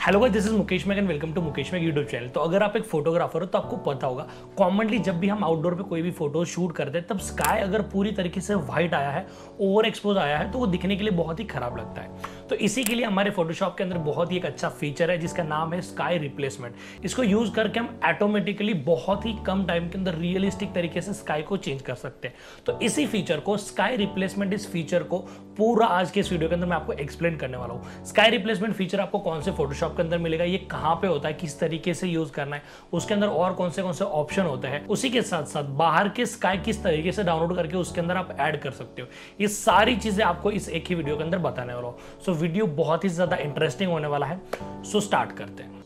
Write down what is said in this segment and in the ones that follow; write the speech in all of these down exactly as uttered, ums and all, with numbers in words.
Hello guys, this is Mukesh Mac and welcome to Mukesh Mac YouTube channel. तो अगर आप एक फोटोग्राफर हो तो आपको पता होगा कॉमनली जब भी हम आउटडोर पे कोई भी फोटो शूट करते हैं तब स्काई अगर पूरी तरीके से व्हाइट आया है, ओवर एक्सपोज आया है तो वो दिखने के लिए बहुत ही खराब लगता है। तो इसी के लिए हमारे फोटोशॉप के अंदर बहुत ही एक अच्छा फीचर है जिसका नाम है स्काई रिप्लेसमेंट। इसको यूज करके हम ऑटोमेटिकली बहुत ही कम टाइम के अंदर रियलिस्टिक तरीके से स्काई को चेंज कर सकते हैं। तो इसी फीचर को स्काई रिप्लेसमेंट इस फीचर को पूरा आज के इस वीडियो के अंदर मैं आपको एक्सप्लेन करने वाला हूँ। स्काई रिप्लेसमेंट फीचर आपको कौन से फोटोशॉप के अंदर मिलेगा, ये कहां पे होता है, किस तरीके से यूज करना है, उसके अंदर और कौन से कौन से ऑप्शन होते हैं, उसी के साथ साथ बाहर के स्काई किस तरीके से डाउनलोड करके उसके अंदर आप ऐड कर सकते हो, ये सारी चीजें आपको इस एक ही वीडियो के अंदर बताने वाला हूं। सो वीडियो बहुत ही ज्यादा इंटरेस्टिंग होने वाला है। सो स्टार्ट करते हैं।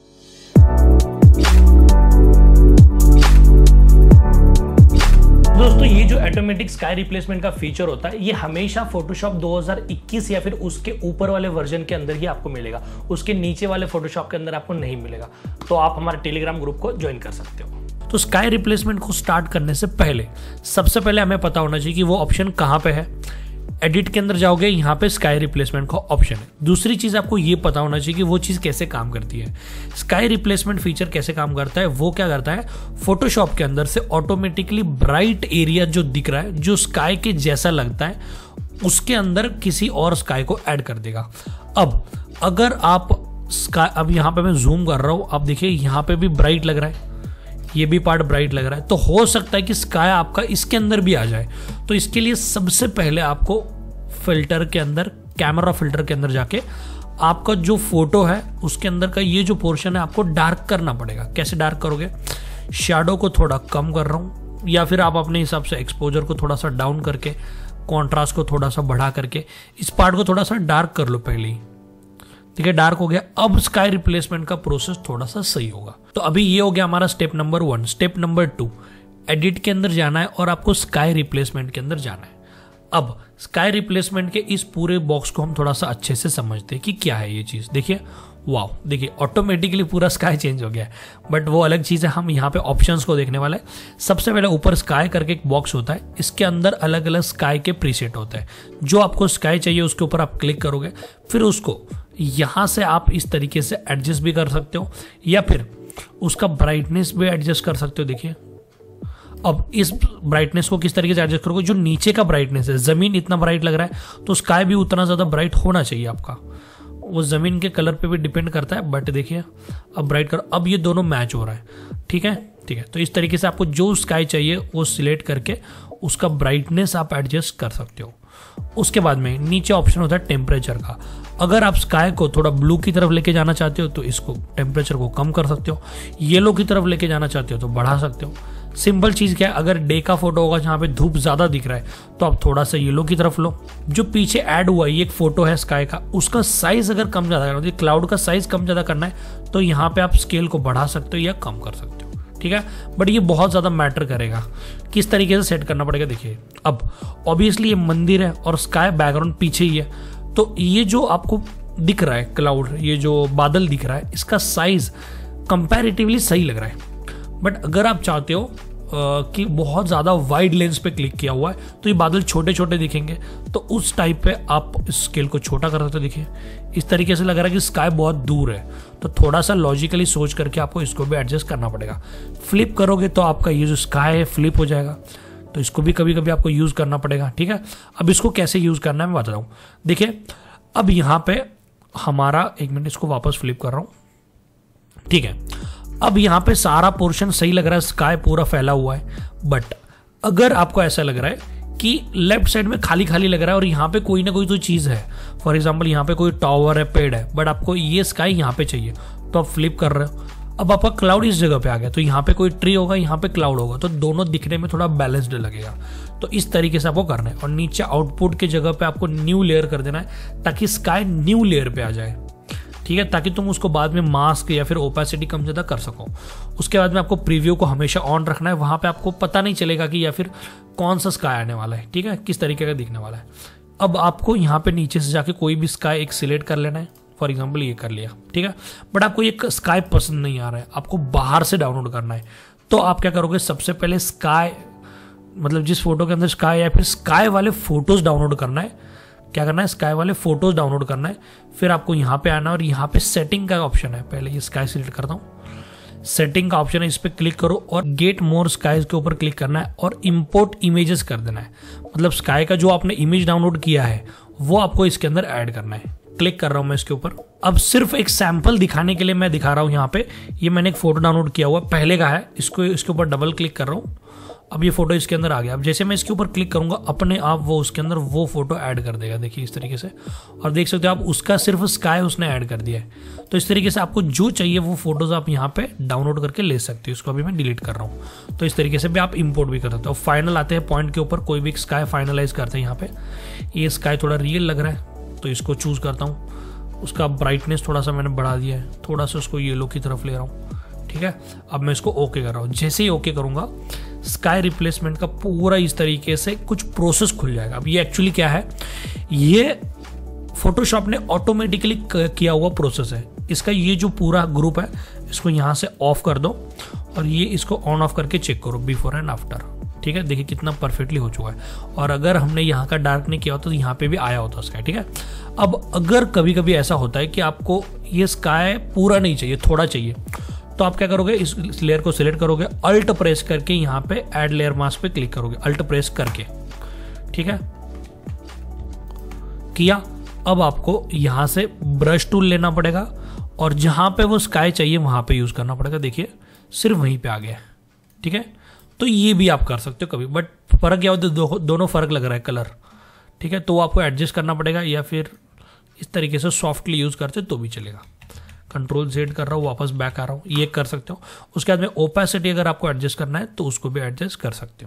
दोस्तों, ये जो ऑटोमेटिक स्काई रिप्लेसमेंट का फीचर होता है ये हमेशा फोटोशॉप दो हज़ार इक्कीस या फिर उसके ऊपर वाले वर्जन के अंदर ही आपको मिलेगा, उसके नीचे वाले फोटोशॉप के अंदर आपको नहीं मिलेगा। तो आप हमारे टेलीग्राम ग्रुप को ज्वाइन कर सकते हो। तो स्काई रिप्लेसमेंट को स्टार्ट करने से पहले सबसे पहले हमें पता होना चाहिए कि वो ऑप्शन कहां पे है। एडिट के अंदर जाओगे, यहाँ पे स्काई रिप्लेसमेंट का ऑप्शन है। दूसरी चीज आपको ये पता होना चाहिए कि वो चीज कैसे काम करती है। स्काई रिप्लेसमेंट फीचर कैसे काम करता है, वो क्या करता है, फोटोशॉप के अंदर से ऑटोमेटिकली ब्राइट एरिया जो दिख रहा है, जो स्काई के जैसा लगता है, उसके अंदर किसी और स्काई को ऐड कर देगा। अब अगर आप स्काई, अब यहाँ पे मैं जूम कर रहा हूं, आप देखिए यहाँ पे भी ब्राइट लग रहा है, ये भी पार्ट ब्राइट लग रहा है। तो हो सकता है कि स्काई आपका इसके अंदर भी आ जाए। तो इसके लिए सबसे पहले आपको फिल्टर के अंदर, कैमरा फिल्टर के अंदर जाके आपका जो फोटो है उसके अंदर का ये जो पोर्शन है आपको डार्क करना पड़ेगा। कैसे डार्क करोगे, शैडो को थोड़ा कम कर रहा हूं, या फिर आप अपने हिसाब से एक्सपोजर को थोड़ा सा डाउन करके, कॉन्ट्रास्ट को थोड़ा सा बढ़ा करके इस पार्ट को थोड़ा सा डार्क कर लो पहले ही। ठीक है, डार्क हो गया। अब स्काई रिप्लेसमेंट का प्रोसेस थोड़ा सा सही होगा। तो अभी ये हो गया हमारा step number one. Step number two, edit के अंदर जाना है और आपको स्काई रिप्लेसमेंट के अंदर जाना है। अब स्काई रिप्लेसमेंट के इस पूरे बॉक्स को हम थोड़ा सा अच्छे से समझते हैं कि क्या है ये चीज। देखिए, वाओ, देखिए ऑटोमेटिकली पूरा स्काई चेंज हो गया है, बट वो अलग चीज है। हम यहाँ पे ऑप्शंस को देखने वाले हैं। सबसे पहले ऊपर स्काई करके एक बॉक्स होता है, इसके अंदर अलग अलग स्काई के प्रीसेट होते हैं। जो आपको स्काई चाहिए उसके ऊपर आप क्लिक करोगे, फिर उसको यहां से आप इस तरीके से एडजस्ट भी कर सकते हो, या फिर उसका ब्राइटनेस भी एडजस्ट कर सकते हो। देखिए, अब इस ब्राइटनेस को किस तरीके से एडजस्ट करोगे, जो नीचे का ब्राइटनेस है, जमीन इतना ब्राइट लग रहा है तो स्काई भी उतना ज्यादा ब्राइट होना चाहिए आपका। वो जमीन के कलर पे भी डिपेंड करता है, बट देखिए अब ब्राइट करो, अब ये दोनों मैच हो रहा है। ठीक है, ठीक है। तो इस तरीके से आपको जो स्काई चाहिए वो सिलेक्ट करके उसका ब्राइटनेस आप एडजस्ट कर सकते हो। उसके बाद में नीचे ऑप्शन होता है टेम्परेचर का। अगर आप स्काई को थोड़ा ब्लू की तरफ लेके जाना चाहते हो तो इसको टेम्परेचर को कम कर सकते हो, येलो की तरफ लेके जाना चाहते हो तो बढ़ा सकते हो। सिंपल चीज क्या है, अगर डे का फोटो होगा जहां पे धूप ज्यादा दिख रहा है तो आप थोड़ा सा येलो की तरफ लो। जो पीछे ऐड हुआ ये एक फोटो है स्काई का, उसका साइज अगर कम ज्यादा करना है, क्लाउड का साइज कम ज्यादा करना है तो यहाँ पे आप स्केल को बढ़ा सकते हो या कम कर सकते हो। ठीक है, बट ये बहुत ज्यादा मैटर करेगा, किस तरीके से सेट करना पड़ेगा। देखिए, अब ऑब्वियसली ये मंदिर है और स्काई बैकग्राउंड पीछे ही है, तो ये जो आपको दिख रहा है क्लाउड, ये जो बादल दिख रहा है, इसका साइज कंपैरेटिवली सही लग रहा है। बट अगर आप चाहते हो Uh, कि बहुत ज़्यादा वाइड लेंस पे क्लिक किया हुआ है तो ये बादल छोटे छोटे दिखेंगे, तो उस टाइप पे आप स्केल को छोटा कर सकते हो। देखिए, इस तरीके से लग रहा है कि स्काई बहुत दूर है, तो थोड़ा सा लॉजिकली सोच करके आपको इसको भी एडजस्ट करना पड़ेगा। फ्लिप करोगे तो आपका ये जो स्काई है फ्लिप हो जाएगा, तो इसको भी कभी कभी आपको यूज़ करना पड़ेगा। ठीक है, अब इसको कैसे यूज़ करना है मैं बता रहा हूँ। देखिए, अब यहाँ पे हमारा, एक मिनट इसको वापस फ्लिप कर रहा हूँ। ठीक है, अब यहाँ पे सारा पोर्शन सही लग रहा है, स्काई पूरा फैला हुआ है। बट अगर आपको ऐसा लग रहा है कि लेफ्ट साइड में खाली खाली लग रहा है और यहाँ पे कोई ना कोई तो चीज़ है, फॉर एग्जांपल यहाँ पे कोई टावर है, पेड़ है, बट आपको ये स्काई यहाँ पे चाहिए, तो आप फ्लिप कर रहे हो। अब आपका क्लाउड इस जगह पे आ गया, तो यहाँ पे कोई ट्री होगा, यहाँ पे क्लाउड होगा, तो दोनों दिखने में थोड़ा बैलेंस्ड लगेगा। तो इस तरीके से आपको करना है। और नीचे आउटपुट की जगह पे आपको न्यू लेयर कर देना है ताकि स्काई न्यू लेयर पे आ जाए। ठीक है, ताकि तुम उसको बाद में मास्क या फिर ओपेसिटी कम ज़्यादा कर सको। उसके बाद में आपको प्रीव्यू को हमेशा ऑन रखना है, वहां पे आपको पता नहीं चलेगा कि या फिर कौन सा स्काई आने वाला है। ठीक है, किस तरीके का दिखने वाला है। अब आपको यहाँ पे नीचे से जाके कोई भी स्काई एक सिलेक्ट कर लेना है, फॉर एग्जाम्पल ये कर लिया। ठीक है, बट आपको ये स्काई पसंद नहीं आ रहा है, आपको बाहर से डाउनलोड करना है, तो आप क्या करोगे, सबसे पहले स्काई, मतलब जिस फोटो के अंदर स्काई या फिर स्काई वाले फोटोज डाउनलोड करना है, क्या करना है, स्काई वाले फोटोज डाउनलोड करना है। फिर आपको यहाँ पे आना है और यहाँ पे सेटिंग का ऑप्शन है, पहले ये स्काई सिलेक्ट करता हूँ, सेटिंग का ऑप्शन है, इस पर क्लिक करो और गेट मोर स्काईज के ऊपर क्लिक करना है और इंपोर्ट इमेजेस कर देना है। मतलब स्काई का जो आपने इमेज डाउनलोड किया है वो आपको इसके अंदर ऐड करना है। क्लिक कर रहा हूं मैं इसके ऊपर। अब सिर्फ एक सैंपल दिखाने के लिए मैं दिखा रहा हूं यहाँ पे, ये मैंने एक फोटो डाउनलोड किया हुआ पहले का है, इसको इसके ऊपर डबल क्लिक कर रहा हूँ। अब ये फोटो इसके अंदर आ गया। अब जैसे मैं इसके ऊपर क्लिक करूंगा अपने आप वो उसके अंदर वो फोटो ऐड कर देगा, देखिए इस तरीके से। और देख सकते हो आप उसका सिर्फ स्काई उसने ऐड कर दिया है। तो इस तरीके से आपको जो चाहिए वो फोटोज आप यहाँ पे डाउनलोड करके ले सकते हो। इसको अभी मैं डिलीट कर रहा हूँ। तो इस तरीके से भी आप इंपोर्ट भी कर सकते हो। फाइनल आते हैं पॉइंट के ऊपर, कोई भी स्काई फाइनलाइज करते हैं यहाँ पे। ये स्काई थोड़ा रियल लग रहा है तो इसको चूज करता हूँ। उसका ब्राइटनेस थोड़ा सा मैंने बढ़ा दिया है, थोड़ा सा उसको येलो की तरफ ले रहा हूँ, ठीक है। अब मैं इसको ओके कर रहा हूँ। जैसे ही ओके करूँगा स्काई रिप्लेसमेंट का पूरा इस तरीके से कुछ प्रोसेस खुल जाएगा। अब ये एक्चुअली क्या है, ये फोटोशॉप ने ऑटोमेटिकली किया हुआ प्रोसेस है। इसका ये जो पूरा ग्रुप है इसको यहाँ से ऑफ कर दो और ये इसको ऑन ऑफ करके चेक करो बिफोर एंड आफ्टर, ठीक है। देखिए कितना परफेक्टली हो चुका है। और अगर हमने यहाँ का डार्क नहीं किया होता तो यहाँ पे भी आया होता स्काई, ठीक है। अब अगर कभी कभी ऐसा होता है कि आपको ये स्काई पूरा नहीं चाहिए, थोड़ा चाहिए, तो आप क्या करोगे, इस लेयर को सिलेक्ट करोगे, अल्ट प्रेस करके यहाँ पे ऐड लेयर मास्क पे क्लिक करोगे, अल्ट प्रेस करके, ठीक है, किया। अब आपको यहाँ से ब्रश टूल लेना पड़ेगा और जहाँ पे वो स्काई चाहिए वहाँ पे यूज करना पड़ेगा। देखिए सिर्फ वहीं पे आ गया, ठीक है। तो ये भी आप कर सकते हो कभी, बट फर्क क्या होता है, दो, दोनों फर्क लग रहा है कलर, ठीक है। तो आपको एडजस्ट करना पड़ेगा या फिर इस तरीके से सॉफ्टली यूज करते तो भी चलेगा। कंट्रोल जेड कर रहा हूँ, वापस बैक आ रहा हूँ, ये कर सकते हो। उसके बाद में ओपेसिटी अगर आपको एडजस्ट करना है तो उसको भी एडजस्ट कर सकते हो।